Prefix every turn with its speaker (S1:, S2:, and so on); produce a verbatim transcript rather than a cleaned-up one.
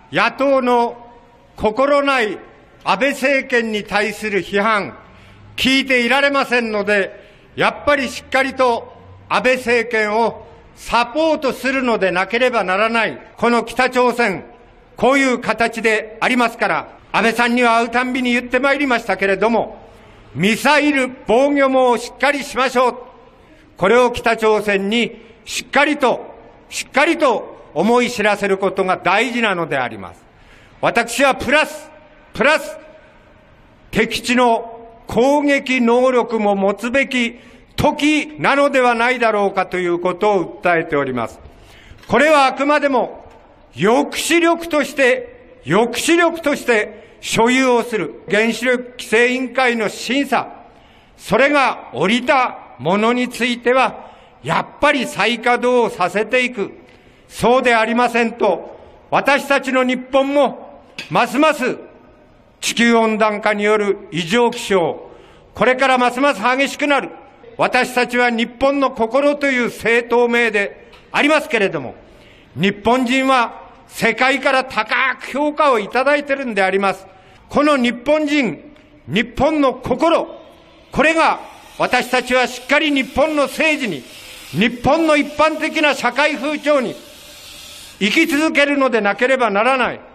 S1: 野党の心ない安倍政権に対する批判、聞いていられませんので、やっぱりしっかりと安倍政権をサポートするのでなければならない。この北朝鮮、こういう形でありますから、安倍さんには会うたんびに言ってまいりましたけれども、ミサイル防御網をしっかりしましょう。これを北朝鮮にしっかりと、しっかりと思い知らせることが大事なのであります。私はプラス、プラス、敵地の攻撃能力も持つべき時なのではないだろうかということを訴えております。これはあくまでも抑止力として、抑止力として所有をする原子力規制委員会の審査、それが降りたものについては、やっぱり再稼働をさせていく。そうでありませんと、私たちの日本も、ますます地球温暖化による異常気象、これからますます激しくなる。私たちは日本の心という政党名でありますけれども、日本人は世界から高く評価をいただいているんであります。この日本人、日本の心、これが私たちはしっかり日本の政治に、日本の一般的な社会風潮に生き続けるのでなければならない。